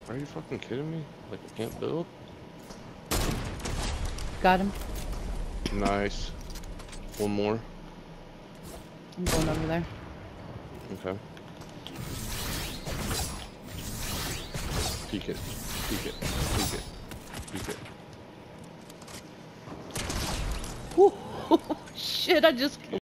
Are you fucking kidding me? Like, I can't build? Got him. Nice. One more. I'm going over there. Okay. Peek it. Peek it. Peek it. Peek it. Whew. Shit, I just